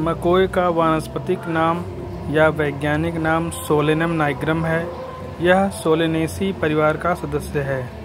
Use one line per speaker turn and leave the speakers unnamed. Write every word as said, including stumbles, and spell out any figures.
मकोय का वानस्पतिक नाम या वैज्ञानिक नाम सोलेनम नाइग्रम है। यह सोलेनेसी परिवार का सदस्य है।